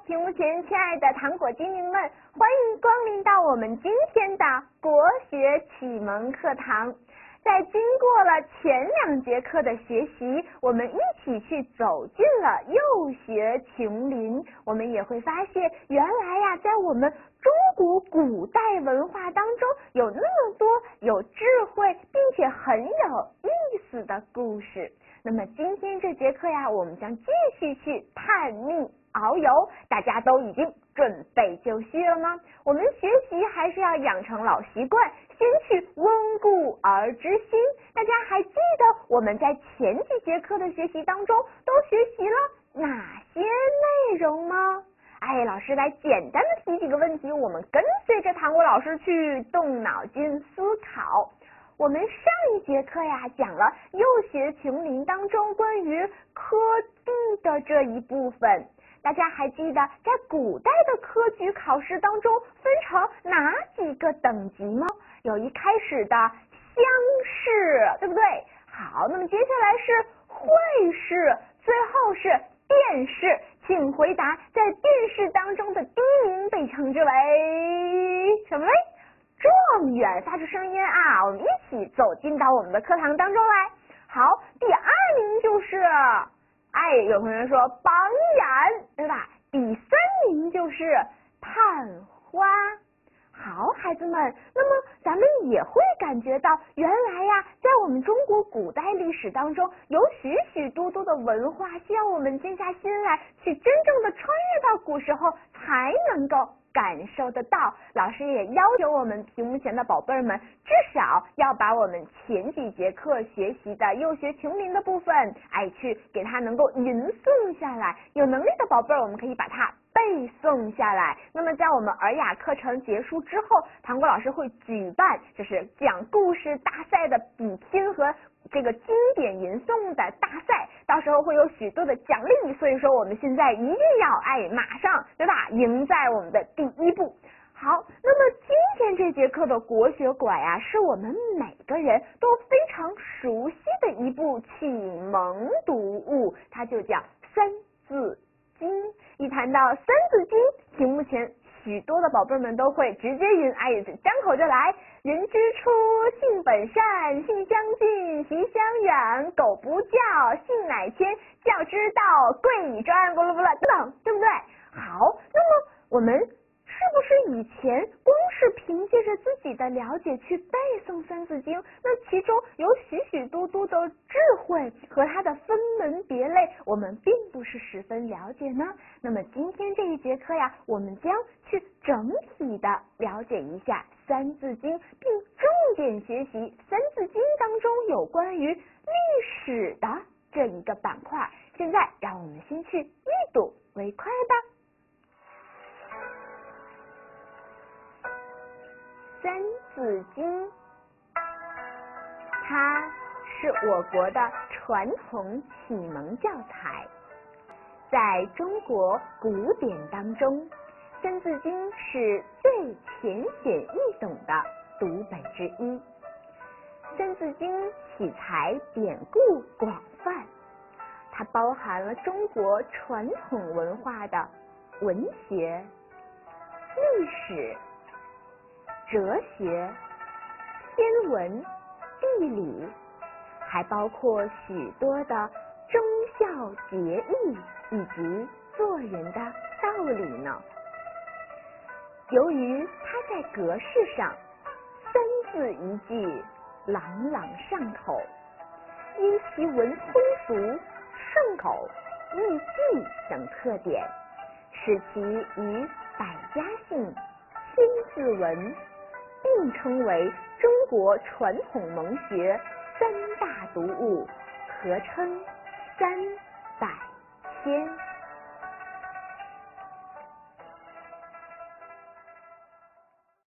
屏幕前亲爱的糖果精灵们，欢迎光临到我们今天的国学启蒙课堂。在经过了前2节课的学习，我们一起去走进了幼学琼林，我们也会发现原来呀，在我们中国古代文化当中有那么多有智慧并且很有意思的故事。那么今天这节课呀，我们将继续去探秘遨游，大家都已经准备就绪了吗？我们学习还是要养成老习惯，先去温故而知新。大家还记得我们在前几节课的学习当中都学习了哪些内容吗？老师来简单的提几个问题，我们跟随着糖果老师去动脑筋思考。我们上一节课呀讲了幼学琼林当中关于科第的这一部分，大家还记得在古代的科举考试当中分成哪几个等级吗？有一开始的乡试，对不对？好，那么接下来是会试，最后是殿试。请回答，在殿试当中的第一名被称之为什么嘞？状元。发出声音啊，我们一起走进到我们的课堂当中来。好，第2名就是有同学说榜眼，对吧？第3名就是探花。好，孩子们，那么咱们也会感觉到原来呀，在我们中国古代历史当中有许许多多的文化需要我们静下心来去真正的穿越到古时候才能够感受得到。老师也要求我们屏幕前的宝贝们至少要把我们前几节课学习的幼学琼林的部分去给它能够吟诵下来。有能力的宝贝我们可以把它背诵下来。那么在我们尔雅课程结束之后，糖果老师会举办就是讲故事大赛的比拼和这个经典吟诵的大赛，到时候会有许多的奖励，所以说我们现在一定要马上，对吧，赢在我们的第一步。好，那么今天这节课的国学馆呀，是我们每个人都非常熟悉的一部启蒙读物，它就叫《三字经》。一谈到《三字经》，屏幕前许多的宝贝们都会直接吟，张口就来。人之初，性本善，性相近，习相远。苟不教，性乃迁。教之道，贵以专，等等，对不对？好，那么我们是不是以前光是凭借着自己的了解去背诵《三字经》，那其中有许许多多的智慧和它的分门别类，我们并不是十分了解呢？那么今天这一节课呀，我们将去整体的了解一下《三字经》，并重点学习《三字经》当中有关于历史的这一个板块。现在让我们先去一睹为快吧。《三字经》它是我国的传统启蒙教材，在中国古典当中，《三字经》是最浅显易懂的读本之一。《三字经》题材典故广泛，它包含了中国传统文化的文学、历史、哲学、天文、地理，还包括许多的忠孝节义以及做人的道理呢。由于它在格式上3字一句，朗朗上口，因其文通俗、顺口、易记等特点，使其与百家姓、千字文并称为中国传统蒙学3大读物，合称300篇。